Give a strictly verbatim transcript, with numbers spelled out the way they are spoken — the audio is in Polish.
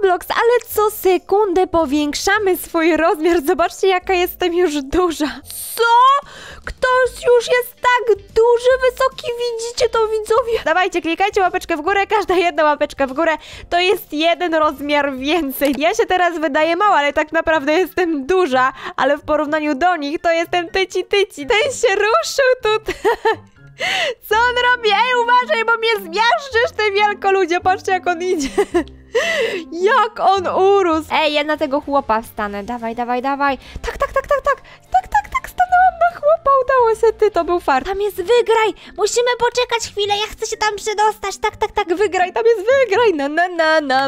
Roblox, ale co sekundę powiększamy swój rozmiar. Zobaczcie, jaka jestem już duża. Co? Ktoś już jest tak duży, wysoki, widzicie to, widzowie? Dawajcie, klikajcie łapeczkę w górę, każda jedna łapeczka w górę to jest jeden rozmiar więcej. Ja się teraz wydaję mała, ale tak naprawdę jestem duża, ale w porównaniu do nich to jestem tyci tyci. Ten się ruszył tutaj. Co on robi? Ej, uważaj, bo mnie zmiażdżysz, ty wielkoludzie. Patrzcie, jak on idzie. Jak on urósł. Ej, ja na tego chłopa wstanę. Dawaj, dawaj, dawaj. Tak, tak, tak, tak, tak. Tak, tak, tak, stanęłam na chłopa. Udało się, ty, to był fart. Tam jest wygraj. Musimy poczekać chwilę, ja chcę się tam przedostać. Tak, tak, tak, wygraj, tam jest wygraj. Na, na, na, na.